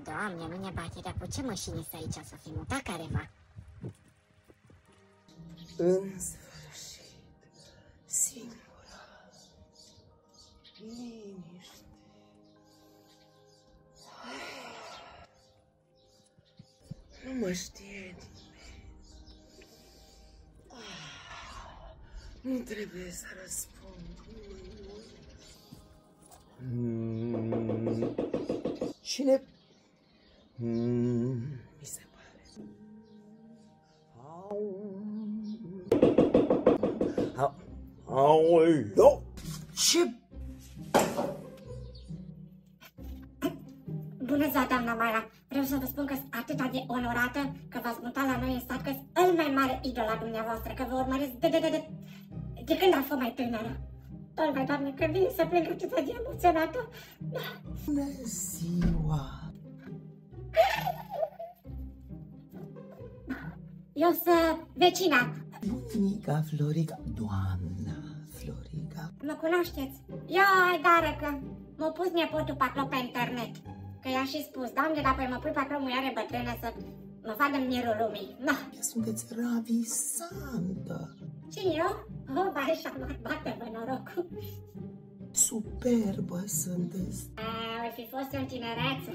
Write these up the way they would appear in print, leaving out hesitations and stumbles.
Doamne, mine bate, dar cu ce mășini să aici să fi mutat careva? În sfârșit, singura, liniște. Nu mă știe nimeni. Nu trebuie să răspund. Cine? Mi se pare. Aoleu! Ce? Bună ziua, doamna Mara! Vreau să vă spun că sunt atât de onorată că v-ați mutat la noi în sat, că sunt cel mai mare idol al dumneavoastră, că vă urmăresc de când am fost mai tânără. Doamne, Doamne, când vine să plâng atât de emoționată. Bună ziua! Eu sunt vecina. Bunica Florica, doamna Florica. Mă cunoașteți? Ioi, dară că m-a pus nepotul paclo pe internet. Că i-am și spus, Doamne, dacă mă pui paclo muiare bătrână să mă vadă în mirul lumii. No. Sunteți ravisantă. Cine eu? Oh, ba, și-a luat, bate-vă norocul. Superbă sunteți. Oi fi fost eu în tinerețe.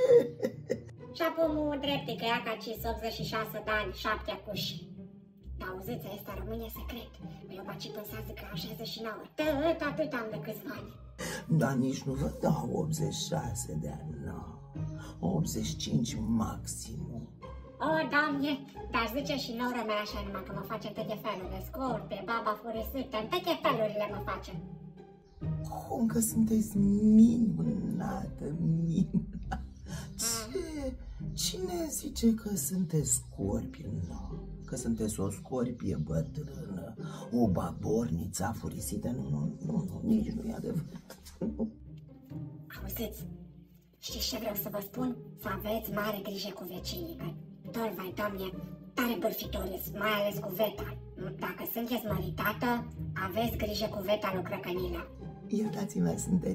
Și apoi drepte că ea ca 86 de ani, 7 acuși. Dar auziți, ăsta rămâne secret. Eu baci pensează că am 69. Atât am de câțiva ani. Dar nici nu vă dau 86 de ani, nu. 85 maximum. O, Doamne, dar zice și nora mea așa numai că mă face în toate felurile. Scorpie, baba furisită, în toate felurile mă face. Cum că sunteți minunată, minunată. Ce? Cine zice că sunteți scorpie? No. Că sunteți o scorpie bătrână, o baborniță afurisită? Nu, nici nu e adevărat. Auziți, știți ce vreau să vă spun? Să aveți mare grijă cu vecinii, că dor, vai, Doamne, tare bârfitori, mai ales cu Veta. Dacă sunteți măritată, aveți grijă cu Veta lui Crăcănilă. Iertați-mă,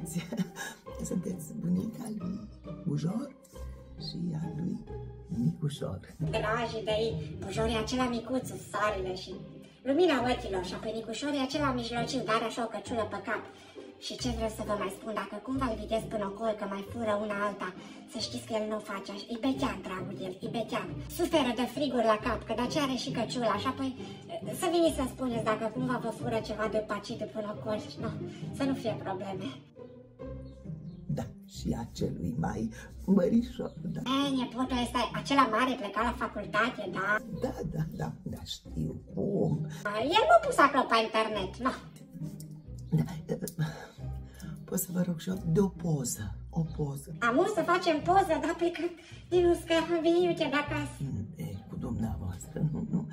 sunteți bunica lui Bujor și a lui Micușor. Dragii de ei, Bujor e acela micuț, soarele și lumina ochilor, și apoi Nicușor e acela mijlociu, dar are așa o căciulă pe cap. Și ce vreau să vă mai spun, dacă cumva îl vedeți până ocol că mai fură una alta, să știți că el nu o face așa, e betean, dragul el, e betean. Suferă de friguri la cap, că de aceea are și căciula, și apoi să veniți să spuneți dacă cumva vă fură ceva de pacit până ocol, no, să nu fie probleme. Da, și acelui mai mărișor, da. Nepotul ăsta, acela mare, pleca la facultate, da? Da, știu cum. El m-a pus acolo pe internet, no. Da, pot să vă rog și eu de o poză, Am să facem poză, da, pe că din uscă vin uite de acasă. Cu dumneavoastră, nu.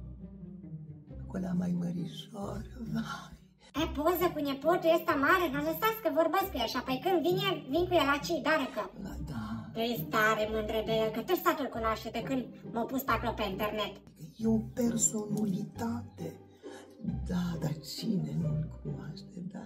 Cu la mai mărișor, vai. Poză cu nepotul ăsta mare, dar lăsați că vorbesc cu el, și apoi când vin cu el aici, dară că... Da. E tare mândră de el, că tot statul cunoaște de când m-a pus pe acolo pe internet. E o personalitate. Da, dar cine nu-l cunoaște? Da.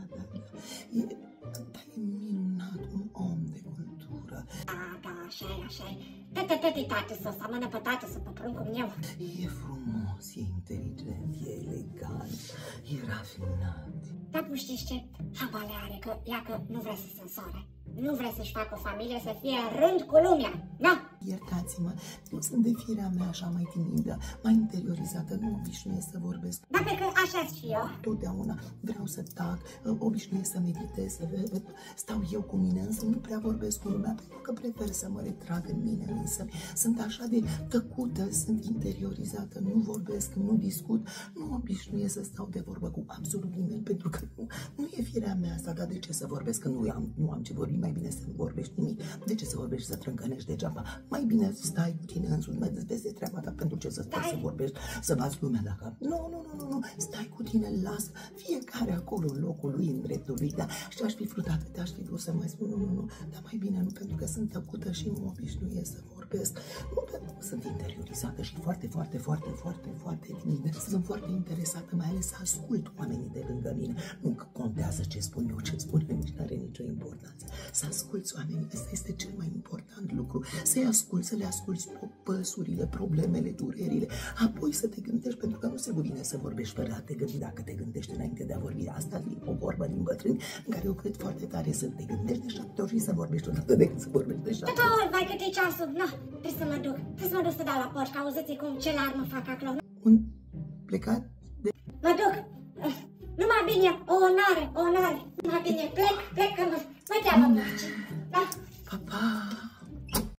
E minunat, un om de cultură. Da, așa e. Tăti, tatu, să seamănă pe tatu, să pe pruncul meu. E frumos, e inteligent, e elegant, e rafinat. Dar nu știți ce? Habale are că ea că nu vrea să se însoare. Nu vrea să-și facă o familie, să fie în rând cu lumea. Da? Iertați-mă, eu sunt de firea mea așa mai timidă, mai interiorizată, nu obișnuiesc să vorbesc. Da, pe că așa-s și eu. Totdeauna vreau să tac, obișnuiesc să meditez, să stau eu cu mine, însă nu prea vorbesc cu lumea, pentru că prefer să mă retrag în mine însă. Sunt așa de tăcută, sunt interiorizată, nu vorbesc, nu discut, nu obișnuiesc să stau de vorbă cu absolut nimeni, pentru că nu e firea mea asta, dar de ce să vorbesc, că nu am ce vorbi, mai bine să nu vorbești nimic. De ce să vorbești și să trâncănești degeaba? Mai bine stai cu tine însuți, mai vezi de treaba ta, pentru ce să stai să vorbești, să bați lumea la cap. Nu, stai cu tine, lasă fiecare acolo în locul lui, în dreptul lui, da, și aș fi vrut atât, aș fi vrut să mai spun, nu, dar mai bine nu, pentru că sunt tăcută și nu obișnuiesc să vorbesc, nu, pentru că sunt interiorizată și foarte timidă, sunt foarte interesată, mai ales să ascult oamenii de lângă mine, nu că contează ce spun eu, ce spun eu, nici n-are nicio importanță, să asculți oamenii, ăsta este cel mai important lucru, să-i asculți, să le asculți păsurile, problemele, durerile, apoi să te gândești, pentru că nu se cuvine să vorbești fără a te gândi, dacă te gândești înainte de a vorbi. Asta e o vorbă din bătrâni, în care eu cred foarte tare să te gândești de 7 ori și să vorbești odată decât să vorbești de 7 ori. Tata, vai cât e ceasul, no, trebuie să mă duc, să dau la porci, că auziți cum ce larmă fac acolo. Un plecat de... Mă duc, numai bine, o onoare, numai bine, plec, că mă cheamă porci, da? Pa, pa!